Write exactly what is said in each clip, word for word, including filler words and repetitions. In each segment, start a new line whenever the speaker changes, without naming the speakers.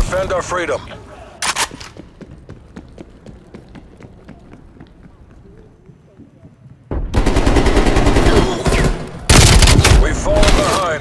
defend our freedom. We've fallen behind.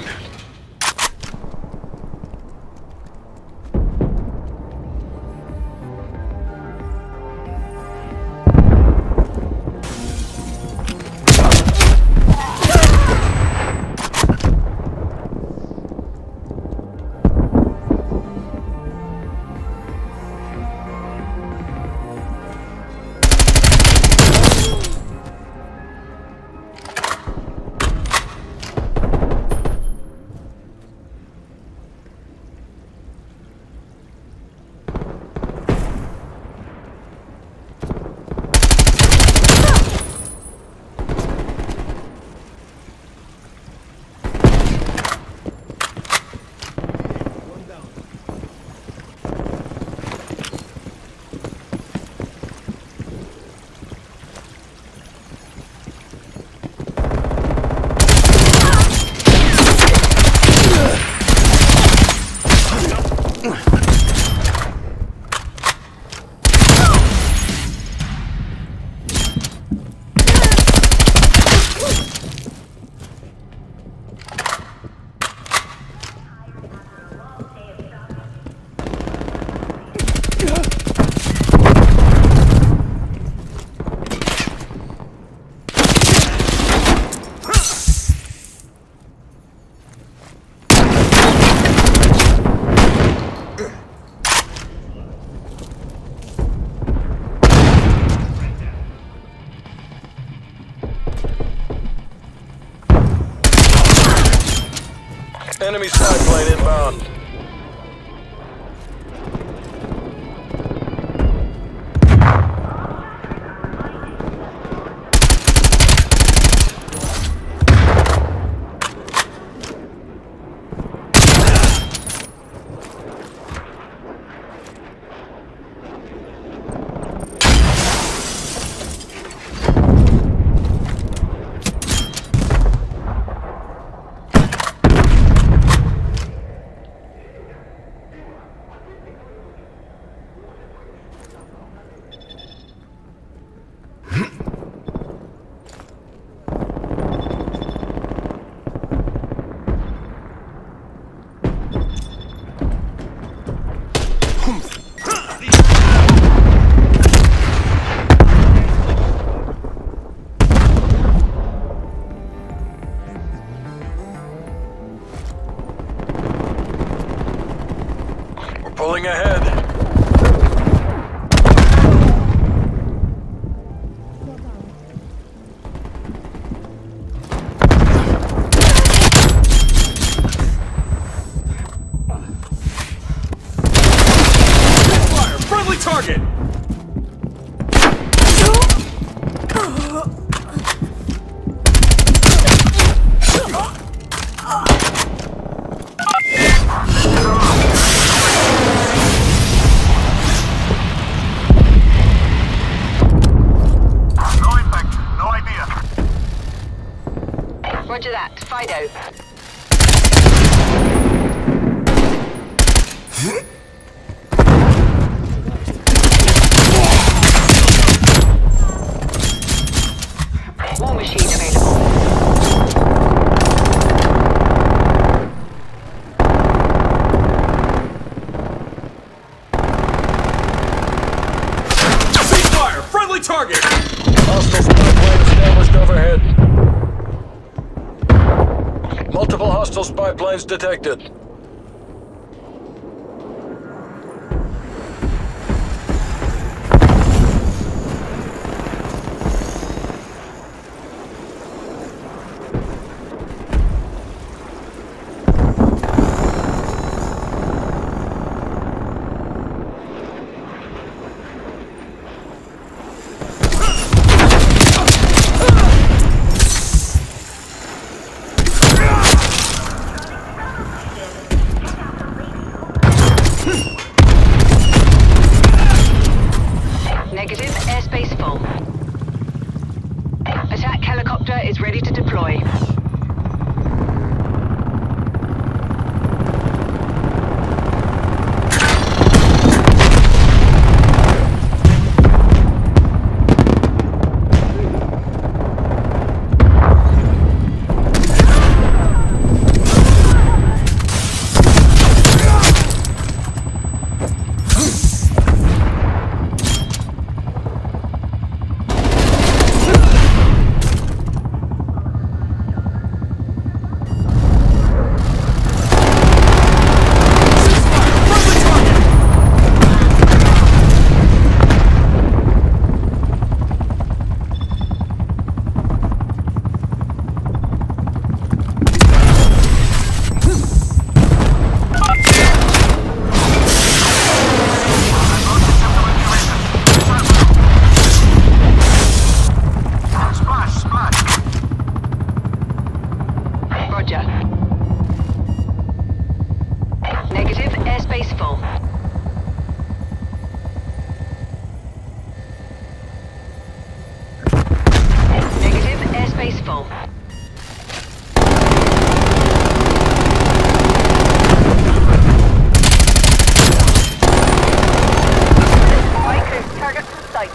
Enemy side plane inbound. Pulling ahead.
Fire! Friendly target!
Roger that. Fido. War machine available.
Ceasefire! Friendly target!
Hostile spy plane established overhead. Multiple hostile spy planes detected.
Negative. Airspace full. Attack helicopter is ready to deploy. Airspace full. Negative. Airspace full. Target sight.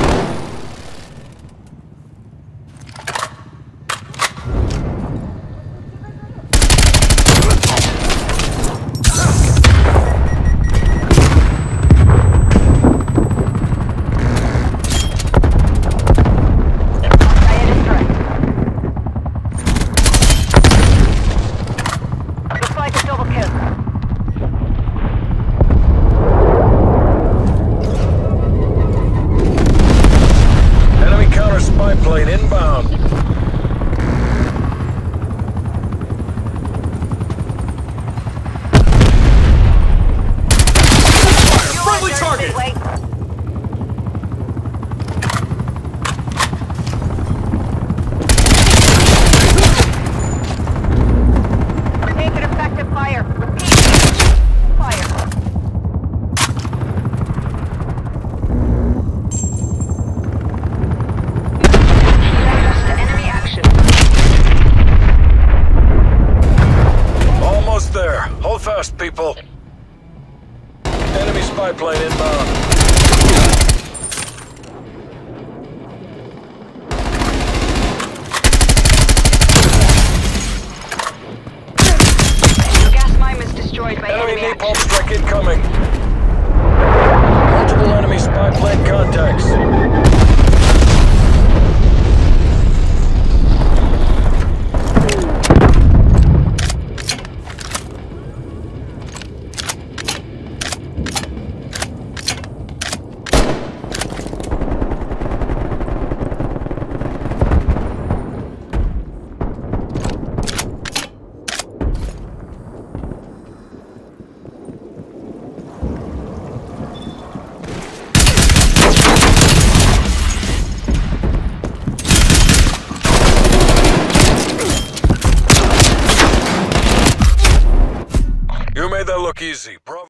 Plane inbound.
Fire! Friendly target!
Take an effective fire. Repeat. Fire.
There. Hold fast, people. Enemy spy plane inbound.
Gas mine was destroyed by
Enemy
enemy
napalm
action.
strike incoming. Multiple enemy spy plane contacts. You made that look easy. Bravo.